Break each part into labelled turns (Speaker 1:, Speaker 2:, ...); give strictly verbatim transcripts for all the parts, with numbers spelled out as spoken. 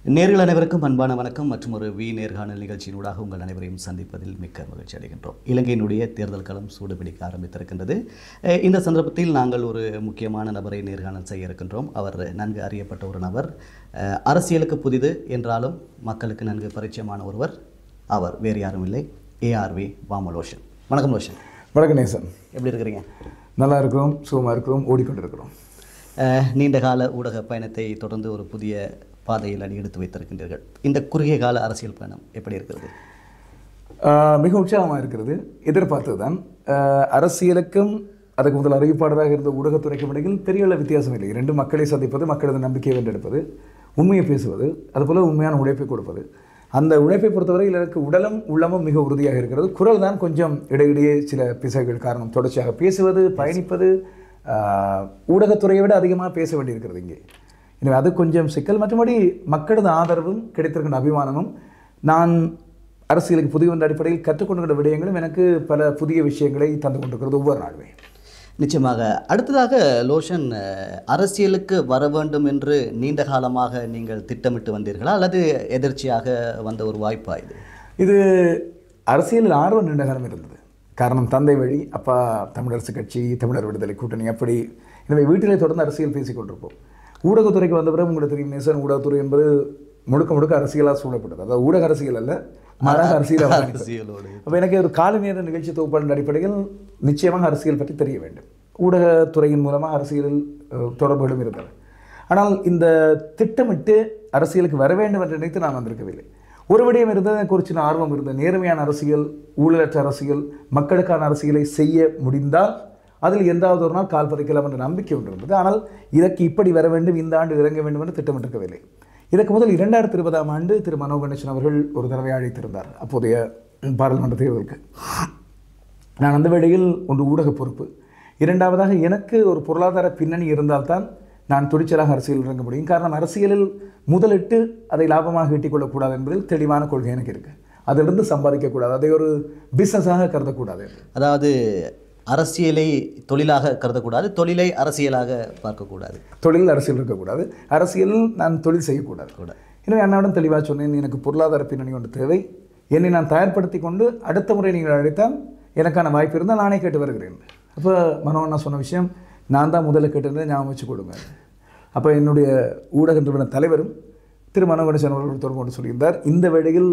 Speaker 1: நேர்கள் அனைவருக்கும் அன்பான வணக்கம் மற்றும் ஒரு வி நேர்காணல் நிகழ்ச்சியினூடாக உங்கள் அனைவரையும் சந்திப்பதில் மிக்க மகிழ்ச்சி அடைகின்றோம். இலங்கையினுடைய தேர்தல் களம் சூடுபிடிக்க ஆரம்பித்திருக்கின்றது. இந்த சந்தர்ப்பத்தில் நாங்கள் ஒரு முக்கியமான நபரை நேர்காணல் செய்ய இருக்கின்றோம். அவர் நன்கு அறியப்பட்ட ஒரு நபர், அரசியலுக்கு புதிது என்றாலும் மக்களுக்கு நன்கு பரிச்சயமான ஒருவர். அவர் வேறு யாரும் இல்லை, ஏஆர்வி வாம லோஷன். வணக்கம் லோஷன்.
Speaker 2: வணக்கம் நேசன்,
Speaker 1: எப்படி இருக்கிறீங்க?
Speaker 2: நல்லா இருக்கிறோம், சுகமாக இருக்கிறோம், ஓடிக்கொண்டிருக்கிறோம்.
Speaker 1: நீண்ட கால ஊடக பயணத்தை தொடர்ந்து ஒரு புதிய பாதையில் அடி எடுத்து வைத்திருக்கின்றீர்கள். இந்த குறுகிய கால அரசியல் பயணம் எப்படி இருக்கிறது?
Speaker 2: மிக உற்சாகமாக இருக்கிறது. எதிர்பார்த்தது தான். அரசியலுக்கும் அதுக்கு முதல் அறிவிப்பாளராக இருந்த ஊடகத்துறைக்கும் இடையில் பெரிய அளவு வித்தியாசம் இல்லை. இரண்டு மக்களை சந்திப்பது, மக்களது நம்பிக்கையை வென்றெடுப்பது, உண்மையை பேசுவது, அதுபோல் உண்மையான உழைப்பை கொடுப்பது. அந்த உழைப்பை பொறுத்தவரையில் எனக்கு உடலும் உள்ளமும் மிக உறுதியாக இருக்கிறது. குரல் தான் கொஞ்சம் இடையிடையே சில பிசைகள் காரணம். தொடர்ச்சியாக பேசுவது, பயணிப்பது, ஊடகத்துறையை விட அதிகமாக பேச வேண்டியிருக்கிறது இங்கே. எனவே அது கொஞ்சம் சிக்கல். மற்றபடி மக்களது ஆதரவும் கிடைத்திருக்கின்ற அபிமானமும், நான் அரசியலுக்கு புதிய என்ற அடிப்படையில் கற்றுக்கொண்டுகின்ற விடயங்களும் எனக்கு பல புதிய விஷயங்களை தந்து கொண்டிருக்கிறது ஒவ்வொரு நாளுமே.
Speaker 1: நிச்சயமாக. அடுத்ததாக லோஷன், அரசியலுக்கு வர வேண்டும் என்று நீண்ட காலமாக நீங்கள் திட்டமிட்டு வந்தீர்களா அல்லது எதிர்ச்சியாக வந்த ஒரு வாய்ப்பா இது?
Speaker 2: இது அரசியலில் ஆர்வம் நீண்ட காலம் இருந்தது. காரணம், தந்தை வழி, அப்பா தமிழரசு கட்சி, தமிழர் விடுதலை கூட்டணி, அப்படி. எனவே வீட்டிலே தொடர்ந்து அரசியல் பேசிக்கொண்டிருப்போம். ஊடகத்துறைக்கு வந்த பிறகு உங்களுக்கு தெரியும் நேசன், ஊடகத்துறை என்பது முழுக்க முழுக்க அரசியலாக சூழப்பட்டது. அதாவது ஊடக அரசியல் அல்ல, மாறாக அரசியல் அரசியலோடு. அப்போ எனக்கு ஒரு காலை நேர நிகழ்ச்சி தொகுப்பாளர் அடிப்படையில் நிச்சயமாக அரசியல் பற்றி தெரிய வேண்டும். ஊடகத்துறையின் மூலமாக அரசியலில் தொடர்புகளும் இருந்தது. ஆனால் இந்த திட்டமிட்டு அரசியலுக்கு வர வேண்டும் என்று நினைத்து நான் வந்திருக்கவில்லை. ஒரு விடயம் இருந்தது, எனக்கு ஒரு சின்ன ஆர்வம் இருந்தது. நேர்மையான அரசியல், ஊழலற்ற அரசியல், மக்களுக்கான அரசியலை செய்ய முடிந்தால் அதில் எந்தாவது ஒரு நாள் கால் பதிக்கலாம் என்ற நம்பிக்கை ஒன்று இருந்தது. ஆனால் இதற்கு இப்படி வர வேண்டும், இந்த ஆண்டு இறங்க வேண்டும் என்று திட்டமிட்டிருக்கவில்லை. இதற்கு முதல் இரண்டாயிரத்தி இருபதாம் ஆண்டு திரு மனோ கணேசன் அவர்கள் ஒரு தடவை அழைத்திருந்தார் அப்போதைய பாராளுமன்ற தேர்தலுக்கு. நான் அந்த வேளையில் ஒன்று ஊடக பொறுப்பு, இரண்டாவதாக எனக்கு ஒரு பொருளாதார பின்னணி இருந்தால்தான் நான் துணிச்சலாக அரசியல் இறங்க முடியும். காரணம், அரசியலில் முதலிட்டு அதை லாபமாக ஈட்டிக்கொள்ளக்கூடாது என்பதில் தெளிவான கொள்கை எனக்கு இருக்குது. அதிலிருந்து சம்பாதிக்கக்கூடாது, அதை ஒரு பிஸ்னஸாக கருதக்கூடாது.
Speaker 1: அதாவது அரசியலை தொழிலாக கருதக்கூடாது, தொழிலை அரசியலாக பார்க்கக்கூடாது,
Speaker 2: தொழில் அரசியல் இருக்கக்கூடாது, அரசியலில் நான் தொழில் செய்யக்கூடாது கூட. எனவே அண்ணாவிடம் தெளிவாக சொன்னேன், எனக்கு பொருளாதார பின்னணி ஒன்று தேவை, என்னை நான் தயார்படுத்தி கொண்டு அடுத்த முறை நீங்கள் அழைத்தால் எனக்கான வாய்ப்பு இருந்தால் நானே கேட்டு வருகிறேன். அப்போ மனோகண்ணா சொன்ன விஷயம், நான் தான் முதல்ல கேட்டிருந்தேன், ஞாபகம் வச்சு கொடுங்க. அப்போ என்னுடைய ஊடக நிறுவன தலைவரும் திரு மனோ கணேசன் அவர்கள் தொடர்பு கொண்டு சொல்லியிருந்தார், இந்த வேளையில்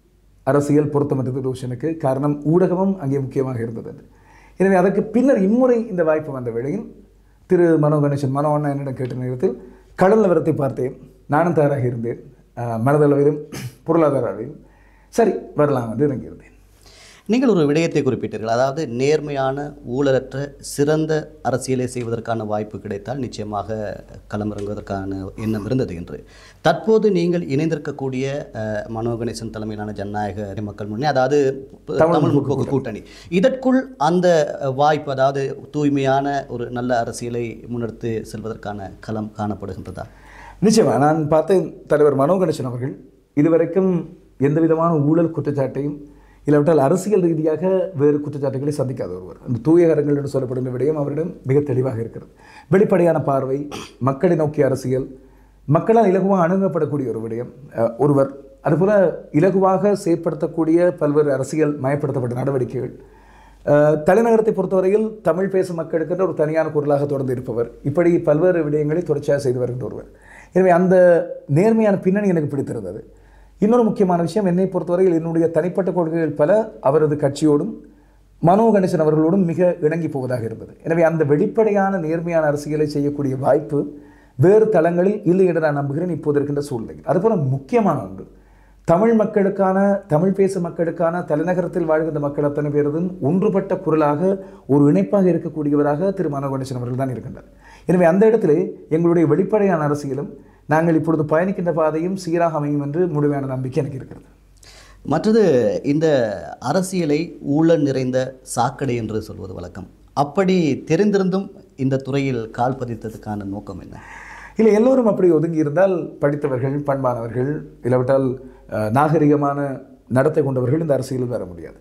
Speaker 2: அரசியல் பொருத்தமற்றது ரோஷனுக்கு, காரணம் ஊடகமும் அங்கே முக்கியமாக இருந்தது. எனவே அதற்கு பின்னர் இம்முறை இந்த வாய்ப்பு வந்த வேளையில் திரு மனோ கணேசன் மனோ அண்ணா என்னிடம் கேட்ட நேரத்தில் கடல் நிலவரத்தை பார்த்தேன், நானும் தயாராக இருந்தேன், மனதளவிலும் பொருளாதார அளவிலும் சரி வரலாம் என்று இறங்கியிருந்தேன்.
Speaker 1: நீங்கள் ஒரு விடயத்தை குறிப்பிட்டீர்கள், அதாவது நேர்மையான ஊழலற்ற சிறந்த அரசியலை செய்வதற்கான வாய்ப்பு கிடைத்தால் நிச்சயமாக களமிறங்குவதற்கான எண்ணம் இருந்தது என்று. தற்போது நீங்கள் இணைந்திருக்கக்கூடிய மனோ கணேசன் தலைமையிலான ஜனநாயக மக்கள் முன்னணி, அதாவது தமிழ் முற்போக்கு கூட்டணி, இதற்குள் அந்த வாய்ப்பு, அதாவது தூய்மையான ஒரு நல்ல அரசியலை முன்னெடுத்து செல்வதற்கான களம் காணப்படுகின்றதா?
Speaker 2: நிச்சயமாக. நான் பார்த்தேன், தலைவர் மனோ கணேசன் அவர்கள் இதுவரைக்கும் எந்த விதமான ஊழல் குற்றச்சாட்டையும் இல்லாவிட்டால் அரசியல் ரீதியாக வேறு குற்றச்சாட்டுகளை சந்திக்காத ஒருவர். அந்த தூயகரங்கள் என்று சொல்லப்படுகிற விடயம் அவரிடம் மிக தெளிவாக இருக்கிறது. வெளிப்படையான பார்வை, மக்களை நோக்கிய அரசியல், மக்களால் இலகுவாக அணுகப்படக்கூடிய ஒரு விடயம் ஒருவர். அதுபோல் இலகுவாக செயற்படுத்தக்கூடிய பல்வேறு அரசியல் மயப்படுத்தப்பட்ட நடவடிக்கைகள். தலைநகரத்தை பொறுத்தவரையில் தமிழ் பேசும் மக்களுக்கென்ற ஒரு தனியான குரலாக தொடர்ந்து இருப்பவர். இப்படி பல்வேறு விடயங்களை தொடர்ச்சியாக செய்து வருகின்ற ஒருவர். எனவே அந்த நேர்மையான பின்னணி எனக்கு பிடித்திருந்தது. இன்னொரு முக்கியமான விஷயம், என்னை பொறுத்தவரையில் என்னுடைய தனிப்பட்ட கொள்கைகள் பல அவரது கட்சியோடும் மனோ கணேசன் அவர்களோடும் மிக இணங்கி போவதாக இருந்தது. எனவே அந்த வெளிப்படையான நேர்மையான அரசியலை செய்யக்கூடிய வாய்ப்பு வேறு தளங்களில் இல்லை என்று நான் நம்புகிறேன் இப்போது இருக்கின்ற சூழ்நிலையில். அதுபோல முக்கியமான ஒன்று, தமிழ் மக்களுக்கான, தமிழ் பேசும் மக்களுக்கான, தலைநகரத்தில் வாழ்கின்ற மக்கள் அத்தனை பேரதும் ஒன்றுபட்ட குரலாக ஒரு இணைப்பாக இருக்கக்கூடியவராக திரு மனோ கணேசன் அவர்கள் தான் இருக்கின்றார். எனவே அந்த இடத்திலே எங்களுடைய வெளிப்படையான அரசியலும் நாங்கள் இப்பொழுது பயணிக்கின்ற பாதையும் சீராக அமையும் என்று முழுமையான நம்பிக்கை எனக்கு இருக்கிறது.
Speaker 1: மற்றது, இந்த அரசியலை ஊழல் நிறைந்த சாக்கடை என்று சொல்வது வழக்கம். அப்படி தெரிந்திருந்தும் இந்த துறையில் கால் பதித்ததுக்கான நோக்கம் என்ன?
Speaker 2: இல்லை, எல்லோரும் அப்படி ஒதுங்கி இருந்தால் படித்தவர்கள், பண்பானவர்கள், இல்லாவிட்டால் நாகரிகமான நடத்தை கொண்டவர்கள் இந்த அரசியலில் வர முடியாது.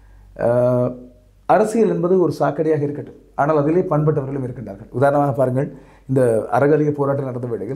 Speaker 2: அரசியல் என்பது ஒரு சாக்கடையாக இருக்கட்டும், ஆனால் அதிலே பண்பட்டவர்களும் இருக்கின்றார்கள். உதாரணமாக பாருங்கள், இந்த அறகலிய போராட்டம் நடந்த வேளையில்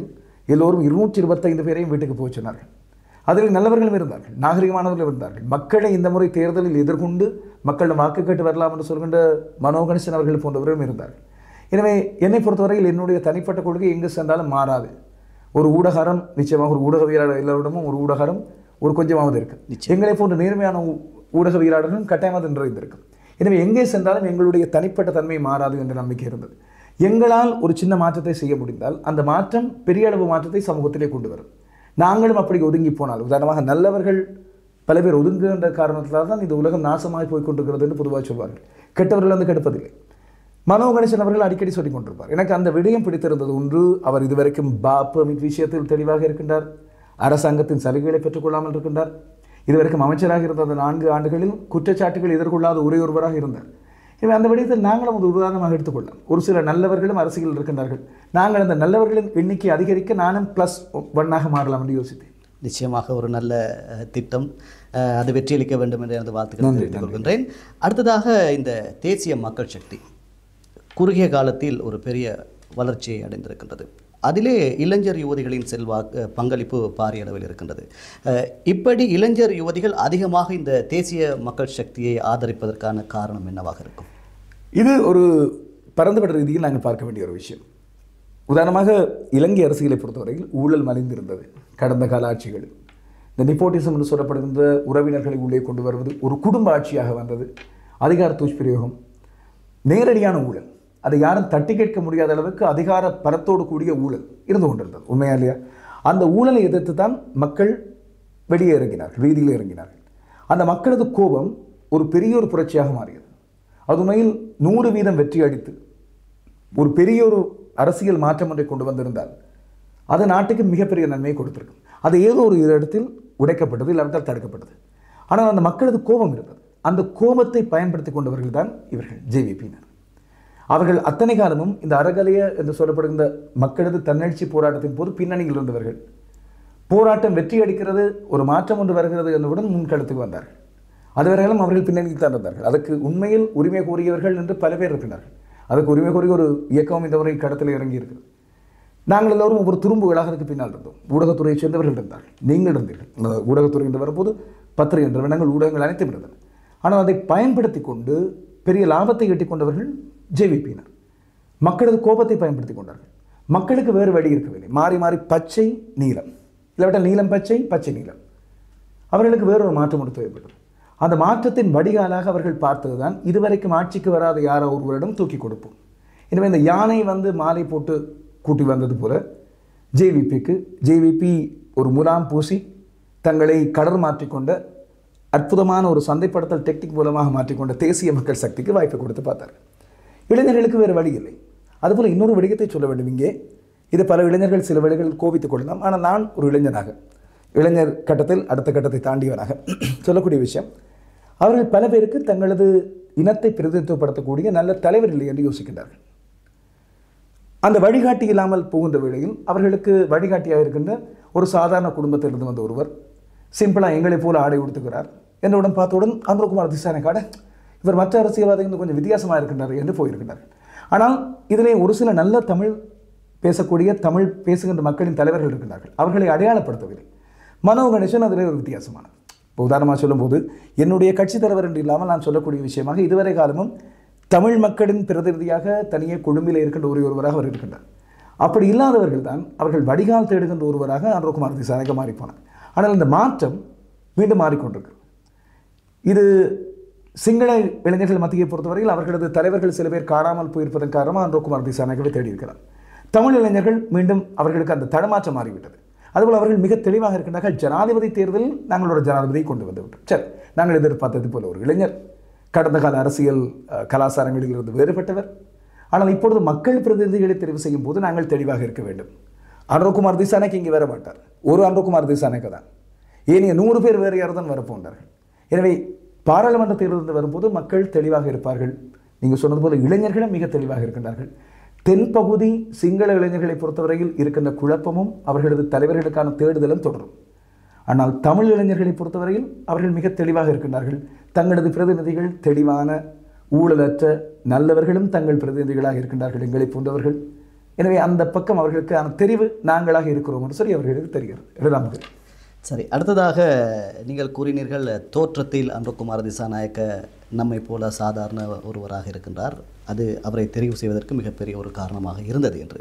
Speaker 2: எல்லோரும் இருநூற்றி இருபத்தைந்து பேரையும் வீட்டுக்கு போய் சொன்னார்கள். அதில் நல்லவர்களும் இருந்தார்கள், நாகரிகமானவர்களும் இருந்தார்கள். மக்களை இந்த முறை தேர்தலில் எதிர்கொண்டு மக்களிடம் வாக்கு கேட்டு வரலாம் என்று சொல்கின்ற மனோ கணேசன் அவர்கள் போன்றவர்களும் இருந்தார்கள். எனவே என்னை பொறுத்தவரையில் என்னுடைய தனிப்பட்ட கொள்கை எங்கு சென்றாலும் மாறாது. ஒரு ஊடகாரம் நிச்சயமாக, ஒரு ஊடகவியலாளர் எல்லோரிடமும் ஒரு ஊடகாரம் ஒரு கொஞ்சமாவது இருக்கு. எங்களை போன்ற நேர்மையான ஊடகவியலாளர்களும் கட்டாயமாக நிறைந்திருக்கும். எனவே எங்கே சென்றாலும் எங்களுடைய தனிப்பட்ட தன்மை மாறாது என்ற நம்பிக்கை இருந்தது. எங்களால் ஒரு சின்ன மாற்றத்தை செய்ய முடிந்தால் அந்த மாற்றம் பெரிய அளவு மாற்றத்தை சமூகத்திலே கொண்டு வரும். நாங்களும் அப்படி ஒதுங்கி போனால், உதாரணமாக நல்லவர்கள் பல பேர் ஒதுங்குகின்ற காரணத்தால் தான் இந்த உலகம் நாசமாகி போய் கொண்டிருக்கிறது என்று பொதுவாக சொல்வார்கள். கெட்டவர்கள் வந்து கெடுப்பதில்லை. மனோ கணேசன் அவர்கள் அடிக்கடி சொல்லிக் கொண்டிருப்பார். எனக்கு அந்த விடயம் பிடித்திருந்தது. ஒன்று, அவர் இதுவரைக்கும் பாப்பமிட் விஷயத்தில் தெளிவாக இருக்கின்றார். அரசாங்கத்தின் சலுகைகளை பெற்றுக்கொள்ளாமல் இருக்கின்றார். இதுவரைக்கும் அமைச்சராக இருந்த அந்த நான்கு ஆண்டுகளில் குற்றச்சாட்டுகள் எதிர்கொள்ளாத ஒரே ஒருவராக இருந்தார். எனவே அந்த விடயத்தில் நாங்களும் ஒரு உதாரணமாக எடுத்துக்கொள்ளலாம். ஒரு சில நல்லவர்களும் அரசியலில் இருக்கின்றார்கள். நாங்கள் அந்த நல்லவர்களின் எண்ணிக்கை அதிகரிக்க நானும் ப்ளஸ் ஒன்னாக மாறலாம் என்று யோசித்தேன்.
Speaker 1: நிச்சயமாக ஒரு நல்ல திட்டம், அது வெற்றியளிக்க வேண்டும் என்று எனது வாழ்த்துக்களை தெரிவித்துக் கொள்கின்றேன். அடுத்ததாக இந்த தேசிய மக்கள் சக்தி குறுகிய காலத்தில் ஒரு பெரிய வளர்ச்சியை அடைந்திருக்கின்றது. அதிலே இளைஞர் யுவதிகளின் செல்வா பங்களிப்பு பாரிய அளவில் இருக்கின்றது. இப்படி இளைஞர் யுவதிகள் அதிகமாக இந்த தேசிய மக்கள் சக்தியை ஆதரிப்பதற்கான காரணம் என்னவாக இருக்கும்?
Speaker 2: இது ஒரு பரந்துபட்ட ரீதியில் நாங்கள் பார்க்க வேண்டிய ஒரு விஷயம். உதாரணமாக இலங்கை அரசியலை பொறுத்தவரையில் ஊழல் மலிந்திருந்தது. கடந்த கால ஆட்சிகள் இந்த நிப்போட்டிசம் என்று சொல்லப்படுகின்ற உறவினர்களை உள்ளே கொண்டு வருவது ஒரு குடும்ப ஆட்சியாக வந்தது. அதிகார துஷ்பிரயோகம், நேரடியான ஊழல், அதை யாரும் தட்டி கேட்க முடியாத அளவுக்கு அதிகார பலத்தோடு கூடிய ஊழல் இருந்து கொண்டிருந்தது. உண்மையா இல்லையா? அந்த ஊழலை எதிர்த்து தான் மக்கள் வெளியே இறங்கினார்கள், வீதியில் இறங்கினார்கள். அந்த மக்களது கோபம் ஒரு பெரிய ஒரு புரட்சியாக மாறியது. அது உண்மையில் நூறு வீதம் வெற்றி அடித்து ஒரு பெரிய ஒரு அரசியல் மாற்றம் ஒன்றை கொண்டு வந்திருந்தால் அது நாட்டுக்கு மிகப்பெரிய நன்மையை கொடுத்திருக்கும். அது ஏதோ ஒரு இடத்தில் உடைக்கப்பட்டது, இல்லாவிட்டால் தடுக்கப்பட்டது. ஆனால் அந்த மக்களது கோபம் இருந்தது. அந்த கோபத்தை பயன்படுத்தி கொண்டவர்கள் தான் இவர்கள் ஜேவிபியினர். அவர்கள் அத்தனை காலமும் இந்த அறகலைய என்று சொல்லப்படுகின்ற மக்களது தன்னெழுச்சி போராட்டத்தின் போது பின்னணியில் இருந்தவர்கள். போராட்டம் வெற்றி அடிக்கிறது, ஒரு மாற்றம் ஒன்று வருகிறது என்றவுடன் முன்களத்துக்கு வந்தார்கள். அதுவரையிலும் அவர்கள் பின்னணியில் தான் இருந்தார்கள். அதற்கு உண்மையில் உரிமை கோரியவர்கள் என்று பல பேர் இருக்கிறார்கள். அதுக்கு உரிமை கோரிய ஒரு இயக்கம் இந்த முறை கடத்தில் இறங்கி இருக்கிறது. நாங்கள் எல்லோரும் ஒவ்வொரு துரும்புகளாக அதுக்கு பின்னால் இருந்தோம். ஊடகத்துறையை சேர்ந்தவர்கள் இருந்தார்கள், நீங்கள் இருந்தீர்கள். ஊடகத்துறை என்று வரும்போது பத்திரிகை என்ற வினங்கள் ஊடகங்கள் அனைத்தும் இருந்தன. ஆனால் அதை பயன்படுத்தி கொண்டு பெரிய லாபத்தை ஈட்டிக் கொண்டவர்கள் ஜேவிபியினர். மக்களது கோபத்தை பயன்படுத்தி கொண்டார்கள். மக்களுக்கு வேறு வழி இருக்கவில்லை. மாறி மாறி பச்சை நீலம், இல்லாவிட்டால் நீலம் பச்சை, பச்சை நீலம். அவர்களுக்கு வேறொரு மாற்றம் ஒன்று தேவைப்பட்டது. அந்த மாற்றத்தின் வடிகாலாக அவர்கள் பார்த்தது தான் இதுவரைக்கும் ஆட்சிக்கு வராத யாரோ ஒருவரிடம் தூக்கி கொடுப்போம். எனவே இந்த யானை வந்து மாலை போட்டு கூட்டி வந்தது போல ஜேவிபிக்கு ஜேவிபி ஒரு முலாம் பூசி தங்களை கடல் மாற்றிக்கொண்ட அற்புதமான ஒரு சந்தைப்படுத்தல் டெக்னிக் மூலமாக மாற்றிக்கொண்ட தேசிய மக்கள் சக்திக்கு வாய்ப்பை கொடுத்து பார்த்தார்கள். இளைஞர்களுக்கு வேறு வழி இல்லை. அதுபோல் இன்னொரு விடயத்தை சொல்ல வேண்டும் இங்கே. இது பல இளைஞர்கள் சில வேளைகள் கோபித்துக் கொள்ளலாம். ஆனால் நான் ஒரு இளைஞனாக, இளைஞர் கட்டத்தில் அடுத்த கட்டத்தை தாண்டியவனாக சொல்லக்கூடிய விஷயம், அவர்கள் பல பேருக்கு தங்களது இனத்தை பிரதிநிதித்துவப்படுத்தக்கூடிய நல்ல தலைவர் இல்லை என்று யோசிக்கின்றார்கள். அந்த வழிகாட்டி இல்லாமல் போகின்ற வேளையில் அவர்களுக்கு வழிகாட்டியாக இருக்கின்ற ஒரு சாதாரண குடும்பத்திலிருந்து வந்த ஒருவர் சிம்பிளாக எங்களை போல ஆடை உடுத்துகிறார் என்னுடன் பார்த்தவுடன் அனுரகுமார் திசாநாயக்காட இவர் மற்ற அரசியல்வாதிகள் கொஞ்சம் வித்தியாசமாக இருக்கின்றார் என்று போயிருக்கின்றார்கள். ஆனால் இதிலே ஒரு சில நல்ல தமிழ் பேசக்கூடிய தமிழ் பேசுகின்ற மக்களின் தலைவர்கள் இருக்கின்றார்கள். அவர்களை அடையாளப்படுத்தவில்லை. மனோ கணேசன் அதிலே ஒரு வித்தியாசமானது. இப்போ உதாரணமாக சொல்லும்போது என்னுடைய கட்சி தலைவர் என்று இல்லாமல் நான் சொல்லக்கூடிய விஷயமாக இதுவரை காலமும் தமிழ் மக்களின் பிரதிநிதியாக தனியே கொழும்பில் இருக்கின்ற ஒரு ஒருவராக அவர் இருக்கின்றார். அப்படி இல்லாதவர்கள் தான் அவர்கள் வடிகால் தேடுகின்ற ஒருவராக அனுரகுமார் திசாநாயக்க மாறிப்போனார். ஆனால் இந்த மாற்றம் மீண்டும் மாறிக்கொண்டிருக்கிறது. இது சிங்கள இளைஞர்கள் மத்தியை பொறுத்தவரையில் அவர்களது தலைவர்கள் சில பேர் காணாமல் போயிருப்பதன் காரணமாக அனுரகுமார் திசாநாயக்கவை தேடியிருக்கிறார். தமிழ் இளைஞர்கள் மீண்டும் அவர்களுக்கு அந்த தடமாற்றம் மாறிவிட்டது. அதுபோல் அவர்கள் மிக தெளிவாக இருக்கின்றார்கள். ஜனாதிபதி தேர்தலில் நாங்களோட ஜனாதிபதியை கொண்டு வந்து விட்டோம். சரி, நாங்கள் எதிர்பார்த்தது போல ஒரு இளைஞர் கடந்த கால அரசியல் கலாச்சாரங்களில் இருந்து வேறுபட்டவர். ஆனால் இப்பொழுது மக்கள் பிரதிநிதிகளை தெரிவு செய்யும் போது நாங்கள் தெளிவாக இருக்க வேண்டும். அனுரகுமார் திசாநாயக்க இங்கே வர மாட்டார். ஒரு அனுரகுமார் திசாநாயக்க தான். ஏனைய நூறு பேர் வேறு யார் தான் வரப்போன்றார்கள். எனவே பாராளுமன்ற தேர்தலிருந்து வரும்போது மக்கள் தெளிவாக இருப்பார்கள். நீங்கள் சொன்னது போல இளைஞர்களும் மிக தெளிவாக இருக்கின்றார்கள். தென்பகுதி சிங்கள இளைஞர்களை பொறுத்தவரையில் இருக்கின்ற குழப்பமும் அவர்களது தலைவர்களுக்கான தேடுதலும் தொடரும். ஆனால் தமிழ் இளைஞர்களை பொறுத்தவரையில் அவர்கள் மிக தெளிவாக இருக்கின்றார்கள். தங்களது பிரதிநிதிகள் தெளிவான ஊழலற்ற நல்லவர்களும் தங்கள் பிரதிநிதிகளாக இருக்கின்றார்கள். எங்களை போன்றவர்கள் எனவே அந்த பக்கம் அவர்களுக்கான தெரிவு நாங்களாக இருக்கிறோம் என்று சொல்லி அவர்களுக்கு தெரிகிறது என்று நம்புகிறேன்.
Speaker 1: சரி, அடுத்ததாக நீங்கள் கூறினீர்கள் தோற்றத்தில் அனுரகுமார திசாநாயக்க நம்மை போல சாதாரண ஒருவராக இருக்கின்றார், அது அவரை தெரிவு செய்வதற்கு மிகப்பெரிய ஒரு காரணமாக இருந்தது என்று.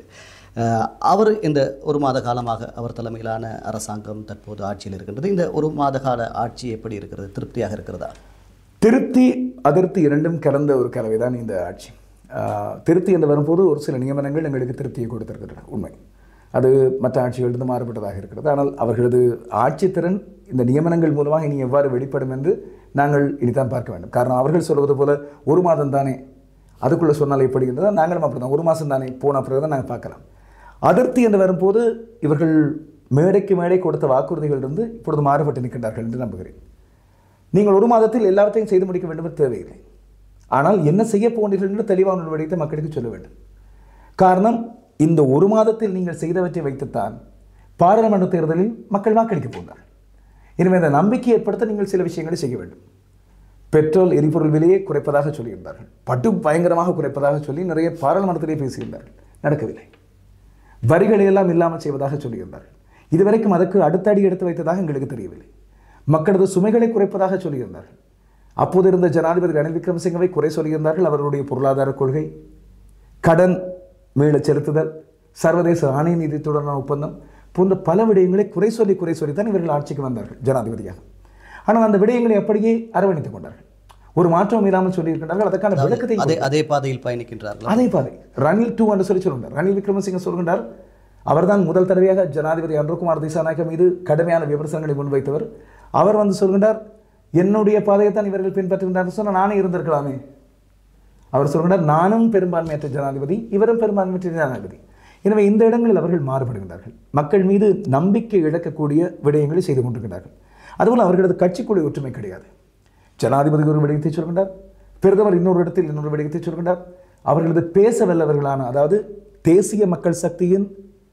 Speaker 1: அவர் இந்த ஒரு மாத காலமாக அவர் தலைமையிலான அரசாங்கம் தற்போது ஆட்சியில் இருக்கின்றது. இந்த ஒரு மாத கால ஆட்சி எப்படி இருக்கிறது? திருப்தியாக இருக்கிறதா?
Speaker 2: திருப்தி அதிருப்தி இரண்டும் கலந்த ஒரு கலவை தான் இந்த ஆட்சி. திருப்தி என்று வரும்போது ஒரு சில நியமனங்கள் எங்களுக்கு திருப்தியை கொடுத்திருக்கின்றன, உண்மை. அது மற்ற ஆட்சிகளிலிருந்து மாறுபட்டதாக இருக்கிறது. ஆனால் அவர்களது ஆட்சி திறன் இந்த நியமனங்கள் மூலமாக இனி எவ்வாறு வெளிப்படும் என்று நாங்கள் இனிதான் பார்க்க வேண்டும். காரணம், அவர்கள் சொல்வது போல ஒரு மாதம் தானே, அதுக்குள்ளே சொன்னால் எப்படி இருந்ததா, நாங்களும் அப்படி தான் ஒரு மாதம் தானே போன பிறகு தான் நாங்கள் பார்க்கலாம். அதிருப்தி என்று வரும்போது இவர்கள் மேடைக்கு மேடை கொடுத்த வாக்குறுதிகளிலிருந்து இப்பொழுது மாறுபட்டு நிற்கின்றார்கள் என்று நம்புகிறேன். நீங்கள் ஒரு மாதத்தில் எல்லாவற்றையும் செய்து முடிக்க வேண்டும் என்று தேவையில்லை. ஆனால் என்ன செய்ய போகிறீர்கள் என்று தெளிவான விடயத்தை மக்களுக்கு சொல்ல வேண்டும். காரணம், இந்த ஒரு மாதத்தில் நீங்கள் செய்தவற்றை வைத்துத்தான் பாராளுமன்ற தேர்தலில் மக்கள் வாக்களிக்க போகிறார்கள். எனவே இந்த நம்பிக்கை ஏற்படுத்த நீங்கள் சில விஷயங்களை செய்ய வேண்டும். பெட்ரோல் எரிபொருள் விலையை குறைப்பதாக சொல்லியிருந்தார்கள், பட்டு பயங்கரமாக குறைப்பதாக சொல்லி நிறைய பாராளுமன்றத்திலே பேசியிருந்தார்கள், நடக்கவில்லை. வரிகளை எல்லாம் இல்லாமல் செய்வதாக சொல்லியிருந்தார்கள், இதுவரைக்கும் அதற்கு அடுத்த அடி எடுத்து வைத்ததாக எங்களுக்கு தெரியவில்லை. மக்களது சுமைகளை குறைப்பதாக சொல்லியிருந்தார்கள். அப்போது இருந்த ஜனாதிபதி ரணில் விக்ரமசிங்கவை குறை சொல்லியிருந்தார்கள். அவர்களுடைய பொருளாதார கொள்கை, கடன் மீள செலுத்துதல், சர்வதேச நாணய நிதியத்துடனான ஒப்பந்தம் போன்ற பல விடயங்களை குறை சொல்லி குறை சொல்லித்தான் இவர்கள் ஆட்சிக்கு வந்தார்கள் ஜனாதிபதியாக. ஆனால் அந்த விடயங்களை அப்படியே அரவணைத்துக் கொண்டார்கள், ஒரு மாற்றம் இல்லாமல் சொல்லியிருக்கிறார்கள். அதற்கான விளக்கத்தை
Speaker 1: அதே அதே பாதையில் பயணிக்கின்றார்கள்.
Speaker 2: அதே பாதை ரணில் டூ என்று சொல்லி சொல்கின்றார். ரணில் விக்ரமசிங்க சொல்கின்றார், அவர்தான் முதல் தடவையாக ஜனாதிபதி அனுரகுமார திசாநாயக்க மீது கடுமையான விமர்சனங்களை முன்வைத்தவர். அவர் வந்து சொல்கின்றார், என்னுடைய பாதையைத்தான் இவர்கள் பின்பற்றுகின்றார் சொன்னால் நானே இருந்திருக்கலாமே. அவர் சொல்கின்றார், நானும் பெரும்பான்மையற்ற ஜனாதிபதி, இவரும் பெரும்பான்மையற்ற ஜனாதிபதி. எனவே இந்த இடங்களில் அவர்கள் மாறுபடுகின்றார்கள், மக்கள் மீது நம்பிக்கை இழக்கக்கூடிய விடயங்களை செய்து கொண்டிருக்கிறார்கள். அதுபோல் அவர்களது கட்சிக்குழு ஒற்றுமை கிடையாது. ஜனாதிபதி ஒரு விடயத்தை சொல்கின்றார், பிரதமர் இன்னொரு இடத்தில் இன்னொரு விடயத்தை சொல்கின்றார். அவர்களது பேச வல்லவர்களான, அதாவது தேசிய மக்கள் சக்தியின்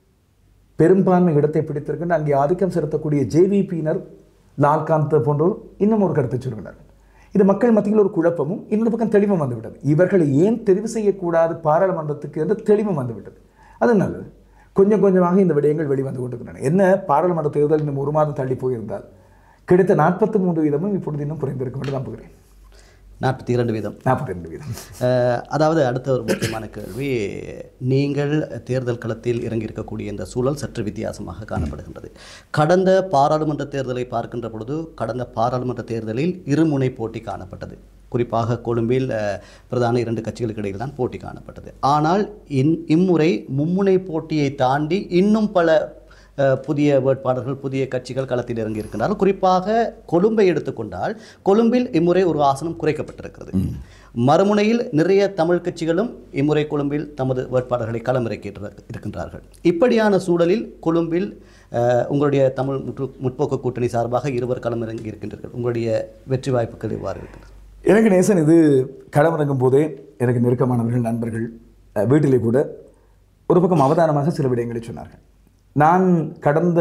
Speaker 2: பெரும்பான்மை இடத்தை பிடித்திருக்கின்ற அங்கே ஆதிக்கம் செலுத்தக்கூடிய ஜேவிபியினர், லால்காந்த் போன்றோர் இன்னும் ஒரு கருத்தை சொல்கிறார்கள். இது மக்கள் மத்தியில் ஒரு குழப்பமும் இன்னொரு பக்கம் தெளிவும் வந்துவிட்டது. இவர்களை ஏன் தெரிவு செய்யக்கூடாது பாராளுமன்றத்துக்கு என்று தெளிவும் வந்துவிட்டது. அது நல்லது. கொஞ்சம் கொஞ்சமாக இந்த விடயங்கள் வெளிவந்து கொண்டிருக்கின்றன. என்ன, பாராளுமன்ற தேர்தல் இன்னும் ஒரு மாதம் தள்ளி போயிருந்தால் கிடைத்த நாற்பத்தி மூன்று வீதமும் இப்பொழுது இன்னும் குறைந்திருக்கும் என்று நம்புகிறேன்.
Speaker 1: நாற்பத்தி இரண்டு வீதம்
Speaker 2: நாற்பத்தி ரெண்டு வீதம்
Speaker 1: அதாவது அடுத்த ஒரு முக்கியமான கேள்வி, நீங்கள் தேர்தல் களத்தில் இறங்கியிருக்கக்கூடிய இந்த சூழல் சற்று வித்தியாசமாக காணப்படுகின்றது. கடந்த பாராளுமன்ற தேர்தலை பார்க்கின்ற பொழுது கடந்த பாராளுமன்ற தேர்தலில் இருமுனை போட்டி காணப்பட்டது. குறிப்பாக கொழும்பில் பிரதான இரண்டு கட்சிகளுக்கு இடையில் தான் போட்டி காணப்பட்டது. ஆனால் இன் இம்முறை மும்முனை போட்டியை தாண்டி இன்னும் பல புதிய வேட்பாளர்கள், புதிய கட்சிகள் களத்தில் இறங்கி இருக்கின்றார்கள். குறிப்பாக கொழும்பை எடுத்துக்கொண்டால் கொழும்பில் இம்முறை ஒரு ஆசனம் குறைக்கப்பட்டிருக்கிறது. மறுமுனையில் நிறைய தமிழ் கட்சிகளும் இம்முறை கொழும்பில் தமது வேட்பாளர்களை களமிறக்கி இருக்கின்றார்கள். இப்படியான சூழலில் கொழும்பில் உங்களுடைய தமிழ் முற்போக்கு கூட்டணி சார்பாக இருவர் களமிறங்கி இருக்கின்றீர்கள். உங்களுடைய வெற்றி வாய்ப்புகள் எவ்வாறு இருக்கிறது?
Speaker 2: எனக்கு நேசன், இது களமிறங்கும் போதே எனக்கு நெருக்கமானவர்கள், நண்பர்கள் வீட்டிலே கூட ஒரு பக்கம் அவதானமாக சில விடயங்களை சொன்னார்கள். நான் கடந்த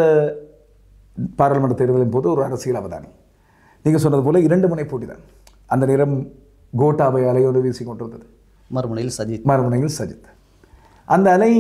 Speaker 2: பாராளுமன்ற தேர்தலின் போது ஒரு அரசியல் அவதானி. நீங்கள் சொன்னது போல இரண்டு முனை போட்டி தான். அந்த நேரம் கோட்டாபை அலையோடு வீசி கொண்டிருந்தது,
Speaker 1: மறுமுனையில் சஜித்
Speaker 2: மறுமுனையில் சஜித். அந்த அலை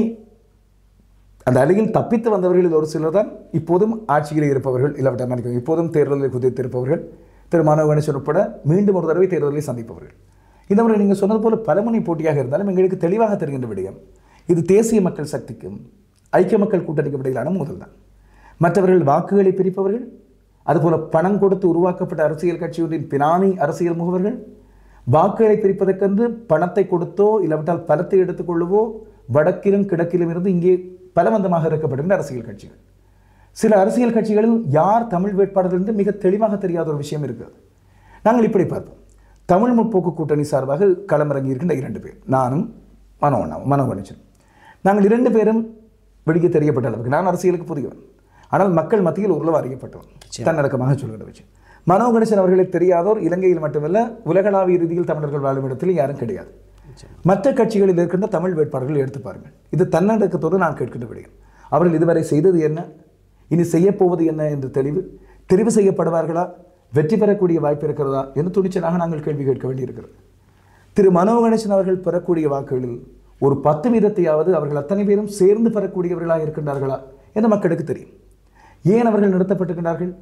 Speaker 2: அந்த அலையில் தப்பித்து வந்தவர்களில் ஒரு சிலர் தான் இப்போதும் ஆட்சியில் இருப்பவர்கள், இல்லாவிட்டால் நினைக்கிறேன் இப்போதும் தேர்தலில் குதித்திருப்பவர்கள், திரு மனோ கணேசன் உட்பட மீண்டும் ஒரு தடவை தேர்தலை சந்திப்பவர்கள். இந்த முறை நீங்கள் சொன்னது போல பலமுனை போட்டியாக இருந்தாலும் எங்களுக்கு தெளிவாக தெரிகின்ற விடயம், இது தேசிய மக்கள் சக்திக்கும் ஐக்கிய மக்கள் கூட்டணிக்கு இடையிலான மோதல் தான். மற்றவர்கள் வாக்குகளை பிரிப்பவர்கள், அதுபோல பணம் கொடுத்து உருவாக்கப்பட்ட அரசியல் கட்சிகளின் பினாமி அரசியல் முகவர்கள், வாக்குகளை பிரிப்பதற்கென்று பணத்தை கொடுத்தோ இல்லாவிட்டால் பலத்தை எடுத்துக்கொள்ளவோ வடக்கிலும் கிழக்கிலும் இருந்து இங்கே பலவந்தமாக இருக்கப்படுகின்ற அரசியல் கட்சிகள். சில அரசியல் கட்சிகளில் யார் தமிழ் வேட்பாளர்கள் என்று மிக தெளிவாக தெரியாத ஒரு விஷயம் இருக்கிறது. நாங்கள் இப்படி பார்ப்போம். தமிழ் முற்போக்கு கூட்டணி சார்பாக களமிறங்கி இருக்கின்ற இரண்டு பேர், நானும் மனோ மனோ கணேசன். நாங்கள் இரண்டு பேரும் வெடிக்க தெரியப்பட்ட அளவுக்கு, நான் அரசியலுக்கு புதியவன், ஆனால் மக்கள் மத்தியில் ஓரளவு அறியப்பட்டவன், தன்னடக்கமாக சொல்கிற விஷயம். மனோ கணேசன் அவர்களை தெரியாதோர் இலங்கையில் மட்டுமல்ல உலகளாவிய ரீதியில் தமிழர்கள் வாழும் இடத்தில் யாரும் கிடையாது. மற்ற கட்சிகளில் இருக்கின்ற தமிழ் வேட்பாளர்கள் எடுத்து பாருங்கள். இது தன்னடக்கத்தோடு நான் கேட்கின்ற விடயம். அவர்கள் இதுவரை செய்தது என்ன, இனி செய்யப்போவது என்ன என்று தெளிவு, தெரிவு செய்யப்படுவார்களா, வெற்றி பெறக்கூடிய வாய்ப்பு இருக்கிறதா என்று துணிச்சலாக நாங்கள் கேள்வி கேட்க வேண்டியிருக்கிறது. திரு மனோ கணேசன் அவர்கள் பெறக்கூடிய வாக்குகளில் ஒரு பத்து வீதத்தையாவது அவர்கள் அத்தனை பேரும் சேர்ந்து பெறக்கூடியவர்களாக இருக்கின்றார்களா என்று மக்களுக்கு தெரியும். ஏன் அவர்கள் நிறுத்தப்பட்டிருக்கிறார்கள்,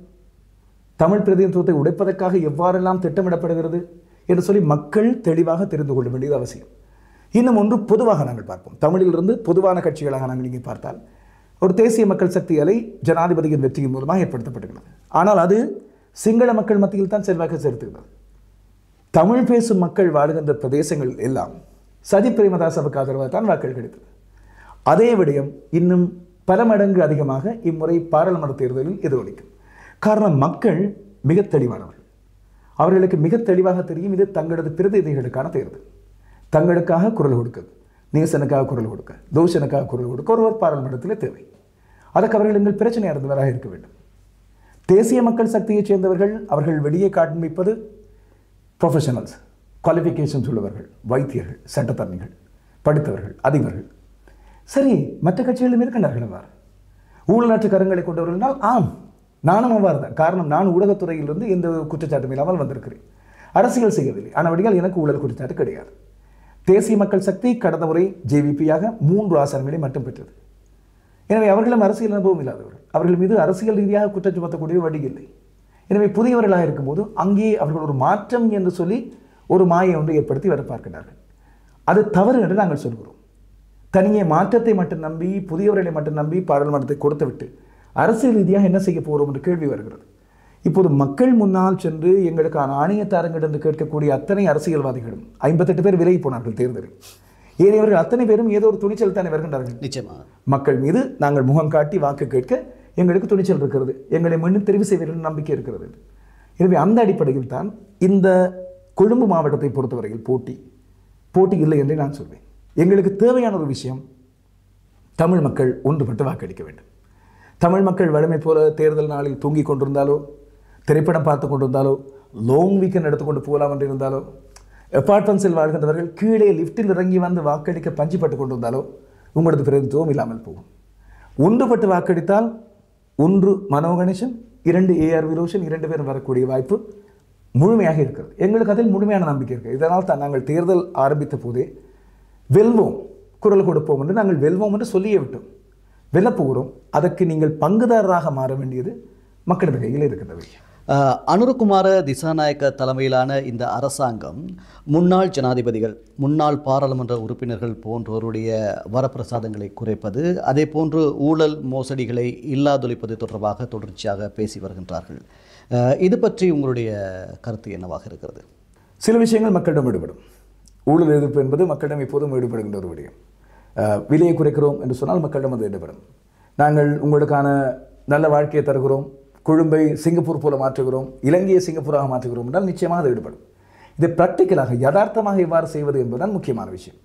Speaker 2: தமிழ் பிரதிநிதித்துவத்தை உடைப்பதற்காக எவ்வாறெல்லாம் திட்டமிடப்படுகிறது என்று சொல்லி மக்கள் தெளிவாக தெரிந்து கொள்ள வேண்டியது அவசியம். இன்னும் ஒன்று பொதுவாக நாங்கள் பார்ப்போம். தமிழிலிருந்து பொதுவான கட்சிகளாக நாங்கள் இங்கே பார்த்தால் ஒரு தேசிய மக்கள் சக்தி அலை ஜனாதிபதியின் வெற்றியின் மூலமாக ஏற்படுத்தப்பட்டுகிறது. ஆனால் அது சிங்கள மக்கள் மத்தியில் தான் செல்வாக்கு செலுத்துகிறது. தமிழ் பேசும் மக்கள் வாழுகின்ற பிரதேசங்கள் எல்லாம் சஜித் பிரேமதாசவுக்கு ஆதரவாக தான் வாக்கள் கிடைத்தது. அதே விடயம் இன்னும் பல மடங்கு அதிகமாக இம்முறை பாராளுமன்ற தேர்தலில் எதிரொலிக்கும். காரணம், மக்கள் மிக தெளிவானவர்கள். அவர்களுக்கு மிக தெளிவாக தெரியும் இது தங்களது பிரதிநிதிகளுக்கான தேர்தல். தங்களுக்காக குரல் கொடுக்குது, நேசனுக்காக குரல் கொடுக்க, தோஷனுக்காக குரல் கொடுக்க ஒருவர் பாராளுமன்றத்தில் தேவை. அதற்கு அவர்கள் எங்கள் பிரச்சனை அறிந்தவராக இருக்க வேண்டும். தேசிய மக்கள் சக்தியைச் சேர்ந்தவர்கள் அவர்கள் வெளியே காண்பிப்பது ப்ரொஃபஷனல்ஸ், குவாலிஃபிகேஷன்ஸ் உள்ளவர்கள், வைத்தியர்கள், சட்டத்தரணிகள், படித்தவர்கள், அதிபர்கள். சரி, மற்ற கட்சிகளிலும் இருக்கின்றார்கள் அவ்வாறு ஊழலற்ற கரங்களை கொண்டவர்கள்னால் ஆம், நானும் அவ்வாறு தான். காரணம், நான் ஊடகத்துறையிலிருந்து எந்த குற்றச்சாட்டும் இல்லாமல் வந்திருக்கிறேன், அரசியல் செய்யவில்லை. ஆனபடியால் எனக்கு ஊழல் குற்றச்சாட்டு கிடையாது. தேசிய மக்கள் சக்தி கடந்த முறை ஜேவிபியாக மூன்று ஆசனங்களை மட்டும் பெற்றது. எனவே அவர்களும் அரசியல் அனுபவம் இல்லாதவர்கள், அவர்கள் மீது அரசியல் ரீதியாக குற்றம் சுமத்தக்கூடிய வழி இல்லை. எனவே புதியவர்களாக இருக்கும்போது அங்கே அவர்கள் ஒரு மாற்றம் என்று சொல்லி ஒரு மாயை ஒன்றை ஏற்படுத்தி வர பார்க்கிறார்கள். அது தவறு என்று நாங்கள் சொல்கிறோம். தனியே மாற்றத்தை மட்டும் நம்பி புதியவர்களை மட்டும் நம்பி பாராளுமன்றத்தை கொடுத்து விட்டு அரசியல் ரீதியாக என்ன செய்ய போகிறோம் என்று கேள்வி வருகிறது. இப்போது மக்கள் முன்னால் சென்று எங்களுக்கான ஆணையத்தாருங்கள் என்று கேட்கக்கூடிய அத்தனை அரசியல்வாதிகளும் ஐம்பத்தெட்டு பேர் விலகி போனார்கள் தேர்தலில். ஏனையவர்கள் அத்தனை பேரும் ஏதோ ஒரு துணிச்சல் தானே வருகின்றார்கள்.
Speaker 1: நிச்சயமாக
Speaker 2: மக்கள் மீது நாங்கள் முகம் காட்டி வாக்கு கேட்க எங்களுக்கு துணிச்சல் இருக்கிறது, எங்களை மீண்டும் தெரிவு செய்வீர்கள் நம்பிக்கை இருக்கிறது. எனவே அந்த அடிப்படையில் தான் இந்த கொழும்பு மாவட்டத்தை பொறுத்தவரையில் போட்டி போட்டி இல்லை என்றே நான் சொல்வேன். எங்களுக்கு தேவையான ஒரு விஷயம், தமிழ் மக்கள் ஒன்றுபட்டு வாக்களிக்க வேண்டும். தமிழ் மக்கள் வலிமை போல தேர்தல் நாளில் தூங்கிக் கொண்டிருந்தாலோ, திரைப்படம் பார்த்து கொண்டிருந்தாலோ, லாங் வீக்கெண்ட் எடுத்துக்கொண்டு போகலாம் என்று இருந்தாலோ, அப்பார்ட்மெண்ட்ஸில் வாழ்கின்றவர்கள் கீழே லிஃப்டில் இறங்கி வந்து வாக்களிக்க பஞ்சிப்பட்டு கொண்டிருந்தாலோ உங்களது பிரதிநிதித்துவம் இல்லாமல் போகும். ஒன்றுபட்டு வாக்களித்தால் ஒன்று மனோ கணேசன், இரண்டு ஏஆர் விரோஷன், இரண்டு பேரும் வரக்கூடிய வாய்ப்பு முழுமையாக இருக்கிறது. எங்களுக்கு அதில் முழுமையான நம்பிக்கை இருக்குது. இதனால் தான் நாங்கள் தேர்தல் ஆரம்பித்த போதே வெல்வோம், குரல் கொடுப்போம் என்று நாங்கள் வெல்வோம் என்று சொல்லியே விட்டோம். வெல்லப்போகிறோம். அதற்கு நீங்கள் பங்குதாரராக மாற வேண்டியது மக்களது கையில் இருக்கின்றது.
Speaker 1: அனுரகுமார திசாநாயக்க தலைமையிலான இந்த அரசாங்கம் முன்னாள் ஜனாதிபதிகள், முன்னாள் பாராளுமன்ற உறுப்பினர்கள் போன்றோருடைய வரப்பிரசாதங்களை குறைப்பது, அதே போன்று ஊழல் மோசடிகளை இல்லாதொழிப்பது தொடர்பாக தொடர்ச்சியாக பேசி வருகின்றார்கள். இது பற்றி உங்களுடைய கருத்து என்னவாக இருக்கிறது?
Speaker 2: சில விஷயங்கள் மக்களிடம் ஈடுபடும். ஊழல் எதிர்ப்பு என்பது மக்களிடம் எப்போதும் ஈடுபடுகின்ற ஒரு விடயம். விலையை குறைக்கிறோம் என்று சொன்னால் மக்களிடம் அது ஈடுபடும். நாங்கள் உங்களுக்கான நல்ல வாழ்க்கையை தருகிறோம், கொழும்பை சிங்கப்பூர் போல மாற்றுகிறோம், இலங்கையை சிங்கப்பூராக மாற்றுகிறோம் என்றால் நிச்சயமாக அது ஈடுபடும். இதை ப்ராக்டிக்கலாக யதார்த்தமாக எவ்வாறு செய்வது என்பதுதான் முக்கியமான விஷயம்.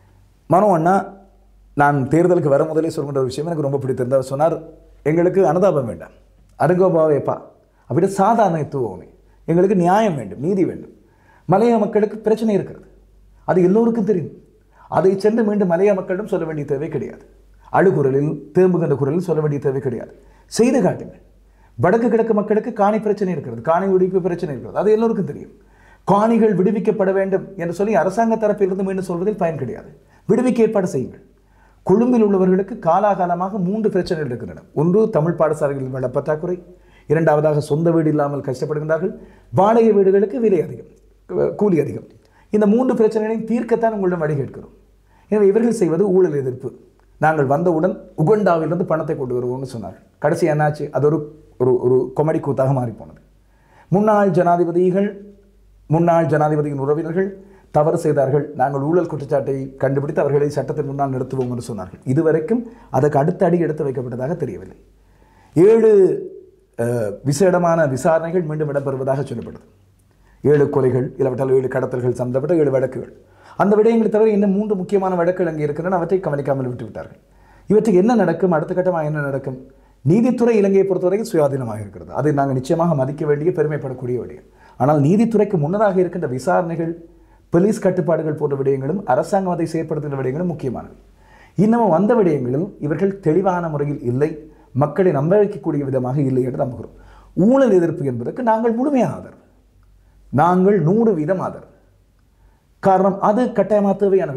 Speaker 2: மனோ அண்ணா நான் தேர்தலுக்கு வர முதலே சொல்கின்ற ஒரு விஷயம் எனக்கு ரொம்ப பிடித்திருந்தார். சொன்னார், எங்களுக்கு அனுதாபம் வேண்டாம், அருங்கோபாவேப்பா, அப்படி சாதாரணத்துவமே, எங்களுக்கு நியாயம் வேண்டும், நீதி வேண்டும். மலைய மக்களுக்கு பிரச்சனை இருக்கிறது, அது எல்லோருக்கும் தெரியும். அதை சென்று மீண்டும் மலைய மக்களிடம் சொல்ல வேண்டிய தேவை கிடையாது. அழுகுரலில் தேம்புகின்ற குரலில் சொல்ல வேண்டிய தேவை கிடையாது. செய்து காட்டுங்கள். வடக்கு கிழக்கு மக்களுக்கு காணி பிரச்சனை இருக்கிறது, காணி விடுவிப்பு பிரச்சனை இருக்கிறது, அது எல்லோருக்கும் தெரியும். காணிகள் விடுவிக்கப்பட வேண்டும் என்று சொல்லி அரசாங்க தரப்பிலிருந்து மீண்டும் சொல்வதில் பயன் கிடையாது. விடுவிக்க ஏற்பாடு செய்யுங்கள். கொழும்பில் உள்ளவர்களுக்கு காலாகாலமாக மூன்று பிரச்சனைகள் இருக்கின்றன. ஒன்று, தமிழ் பாடசாலைகளில் வள பற்றாக்குறை. இரண்டாவதாக, சொந்த வீடு இல்லாமல் கஷ்டப்படுகின்றார்கள். வாடகை வீடுகளுக்கு விலை அதிகம், கூலி அதிகம். இந்த மூன்று பிரச்சனைகளையும் தீர்க்கத்தான் உங்களிடம் வழி கேட்கிறோம். எனவே இவர்கள் செய்வது ஊழல் எதிர்ப்பு. நாங்கள் வந்தவுடன் உகண்டாவிலிருந்து பணத்தை கொண்டு வருவோம்னு சொன்னார்கள். கடைசி என்னாச்சு? அது ஒரு ஒரு ஒரு கொமடி கூத்தாக மாறிப்போனது. முன்னாள் ஜனாதிபதிகள், முன்னாள் ஜனாதிபதியின் உறவினர்கள் தவறு செய்தார்கள், நாங்கள் ஊழல் குற்றச்சாட்டை கண்டுபிடித்து அவர்களை சட்டத்தின் முன்னால் நிறுத்துவோம் என்று சொன்னார்கள். இதுவரைக்கும் அதற்கு அடுத்த அடி எடுத்து வைக்கப்பட்டதாக தெரியவில்லை. ஏழு விசேடமான விசாரணைகள் மீண்டும் இடம்பெறுவதாக சொல்லப்படுது. ஏழு கொலைகள், இல்லாவிட்டால் ஏழு கடத்தல்கள் சம்பந்தப்பட்ட ஏழு வழக்குகள். அந்த விடயங்களை தவிர இன்னும் மூன்று முக்கியமான வழக்குகள் அங்கே இருக்கின்றன. அவற்றை கவனிக்காமல் விட்டுவிட்டார்கள். இவற்றுக்கு என்ன நடக்கும்? அடுத்த கட்டமாக என்ன நடக்கும்? நீதித்துறை இலங்கையை பொறுத்தவரைக்கும் சுயாதீனமாக இருக்கிறது. அதை நாங்கள் நிச்சயமாக மதிக்க வேண்டிய, பெருமைப்படக்கூடிய விடயம். ஆனால் நீதித்துறைக்கு முன்னதாக இருக்கின்ற விசாரணைகள், போலீஸ் கட்டுப்பாடுகள் போன்ற விடயங்களும் அரசாங்கம் அதை செயற்படுத்துகின்ற விடயங்களும் முக்கியமானது. இன்னமும் அந்த விடயங்களில் இவர்கள் தெளிவான முறையில் இல்லை, மக்களை நம்ப வைக்கக்கூடிய விதமாக இல்லை என்று நம்புகிறோம். ஊழல் எதிர்ப்பு என்பதற்கு நாங்கள் முழுமையாக ஆதரவு, நாங்கள் நூறு வீதம் ஆதரவு. காரணம், அது கட்டாயமாக தேவையான விஷயம்.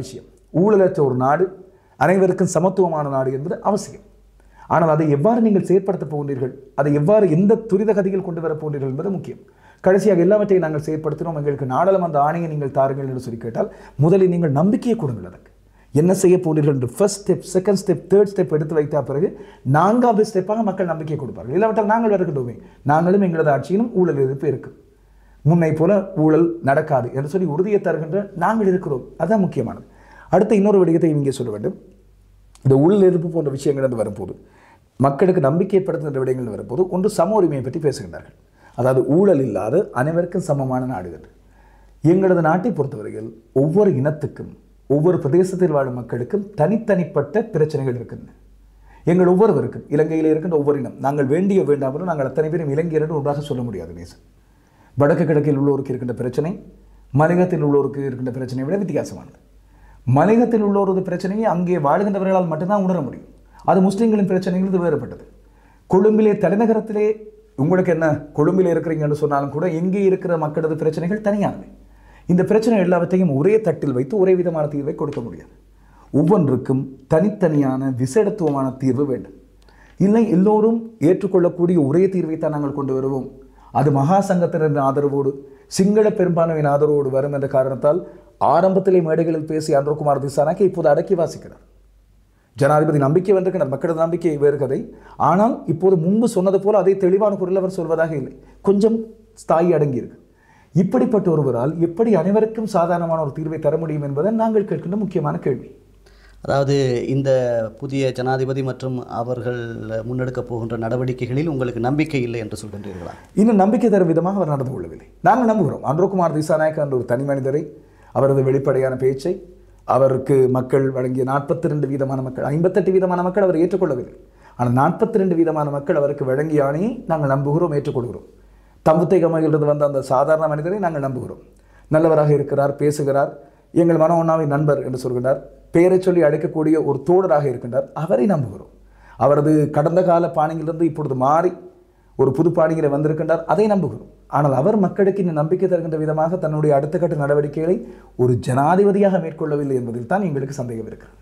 Speaker 2: ஊழலற்ற ஒரு நாடு, அனைவருக்கும் சமத்துவமான நாடு என்பது அவசியம். ஆனால் அதை எவ்வாறு நீங்கள் செயற்படுத்தப் போகிறீர்கள், அதை எவ்வாறு எந்த துரித கதியில் கொண்டு வரப் போகிறீர்கள் என்பது முக்கியம். கடைசியாக எல்லாவற்றையும் நாங்கள் செயற்படுத்தினோம், எங்களுக்கு நாடாளுமன்ற ஆணையை நீங்கள் தாருங்கள் என்று சொல்லி கேட்டால் முதலில் நீங்கள் நம்பிக்கையை கொடுங்கள். அதற்கு என்ன செய்ய போகிறீர்கள் என்று first step, second step, third step எடுத்து வைத்த பிறகு நான்காவது ஸ்டெப்பாக மக்கள் நம்பிக்கை கொடுப்பார்கள். இல்லாவிட்டால் நாங்கள் வருகின்றோமே, நாங்களும் எங்களது ஆட்சியிலும் ஊழல் எதிர்ப்பு இருக்கும், முன்னை போல ஊழல் நடக்காது என்று சொல்லி உறுதியை தருகின்ற நாங்கள் இருக்கிறோம். அதுதான் முக்கியமானது. அடுத்த இன்னொரு விடயத்தை இங்கே சொல்ல வேண்டும். இந்த ஊழல் எதிர்ப்பு போன்ற விஷயங்கள் என்று வரும்போது, மக்களுக்கு நம்பிக்கைப்படுத்துகின்ற விடயங்கள் வரும்போது, ஒன்று சம உரிமையை பற்றி பேசுகின்றார்கள். அதாவது ஊழல் இல்லாத அனைவருக்கும் சமமான நாடு என்று. எங்களது நாட்டை பொறுத்தவரையில் ஒவ்வொரு இனத்துக்கும் ஒவ்வொரு பிரதேசத்தில் வாழும் மக்களுக்கும் தனித்தனிப்பட்ட பிரச்சனைகள் இருக்கின்றன. எங்கள் ஒவ்வொருவருக்கும் இலங்கையில் இருக்கின்ற ஒவ்வொரு இனம், நாங்கள் வேண்டிய வேண்டாமலும் நாங்கள் அத்தனை பேரும் இலங்கையர் என்று ஒன்றாக சொல்ல முடியாது. நேசம் வடக்கு கிழக்கில் உள்ளோருக்கு இருக்கின்ற பிரச்சனை மலையகத்தில் உள்ளோருக்கு இருக்கின்ற பிரச்சனையை விட வித்தியாசமானது. மலையகத்தில் உள்ளோரது பிரச்சனையை அங்கே வாழ்கின்றவர்களால் மட்டும்தான் உணர முடியும். அது முஸ்லீம்களின் பிரச்சனைகள் இது வேறுபட்டது. கொழும்பிலே தலைநகரத்திலே உங்களுக்கு என்ன கொழும்பில் இருக்கிறீங்கன்னு சொன்னாலும் கூட எங்கே இருக்கிற மக்களது பிரச்சனைகள் தனியானவை. இந்த பிரச்சனை எல்லாவற்றையும் ஒரே தட்டில் வைத்து ஒரே விதமான தீர்வை கொடுக்க முடியாது. ஒவ்வொன்றுக்கும் தனித்தனியான விசேடத்துவமான தீர்வு வேண்டும். இல்லை எல்லோரும் ஏற்றுக்கொள்ளக்கூடிய ஒரே தீர்வை தான் நாங்கள் கொண்டு வருவோம், அது மகா சங்கத்தினரின் ஆதரவோடு சிங்கள பெரும்பான்மையின் ஆதரவோடு வரும் என்ற காரணத்தால் ஆரம்பத்திலே மேடைகளில் பேசிய அன்ரோகுமார் திசாநாயக்க இப்போது அடக்கி வாசிக்கிறார். ஜனாதிபதி நம்பிக்கை வந்திருக்கிறார், மக்களது நம்பிக்கை வேறு கதை. ஆனால் இப்போது முன்பு சொன்னது போல அதே தெளிவான குரல் அவர் சொல்வதாக இல்லை, கொஞ்சம் ஸ்தாயி அடங்கியிருக்கு. இப்படிப்பட்ட ஒருவரால் எப்படி அனைவருக்கும் சாதாரணமான ஒரு தீர்வை தர முடியும் என்பதை நாங்கள் கேட்கின்ற முக்கியமான கேள்வி.
Speaker 1: அதாவது இந்த புதிய ஜனாதிபதி மற்றும் அவர்கள் முன்னெடுக்கப் போகின்ற நடவடிக்கைகளில் உங்களுக்கு நம்பிக்கை இல்லை என்று சொல்கின்றீர்களா?
Speaker 2: இன்னும் நம்பிக்கை தரும் விதமாக அவர் நடந்து கொள்ளவில்லை. நாங்கள் நம்புகிறோம் அன்ரோகுமார் திசாநாயக்க என்ற ஒரு தனி மனிதரை, அவரது வெளிப்படையான பேச்சை, அவருக்கு மக்கள் வழங்கிய நாற்பத்தி ரெண்டு வீதமான மக்கள், ஐம்பத்தெட்டு வீதமான மக்கள் அவர் ஏற்றுக்கொள்ளவில்லை. ஆனால் நாற்பத்தி ரெண்டு வீதமான மக்கள் அவருக்கு வழங்கிய ஆணையை நாங்கள் நம்புகிறோம், ஏற்றுக்கொள்கிறோம். தம்புத்தை கமையிலிருந்து வந்த அந்த சாதாரண மனிதரை நாங்கள் நம்புகிறோம். நல்லவராக இருக்கிறார், பேசுகிறார், எங்கள் மன ஒன்னாவின் நண்பர் என்று சொல்கிறார், பெயரை சொல்லி அழைக்கக்கூடிய ஒரு தோழராக இருக்கின்றார், அவரை நம்புகிறோம். அவரது கடந்த கால பாணியிலிருந்து இப்பொழுது மாறி ஒரு புது பாணிகளை வந்திருக்கின்றார், அதை நம்புகிறோம். ஆனால் அவர் மக்களுக்கு இன்னும் நம்பிக்கை தருகின்ற விதமாக தன்னுடைய அடுத்த கட்ட நடவடிக்கைகளை ஒரு ஜனாதிபதியாக மேற்கொள்ளவில்லை என்பதில் தான் எங்களுக்கு சந்தேகம் இருக்கிறது.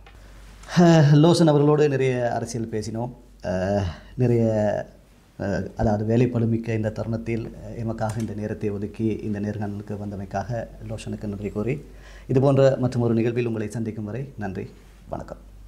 Speaker 1: லோசன் அவர்களோடு நிறைய அரசியல் பேசினோம். நிறைய அதாவது வேலைப்பளுமிக்க இந்த தருணத்தில் எமக்காக இந்த நேரத்தை ஒதுக்கி இந்த நேர்காணலுக்கு வந்தமைக்காக லோஷனுக்கு நன்றி கூறி, இதுபோன்ற மற்றும் ஒரு நிகழ்வில் உங்களை சந்திக்கும் வரை நன்றி, வணக்கம்.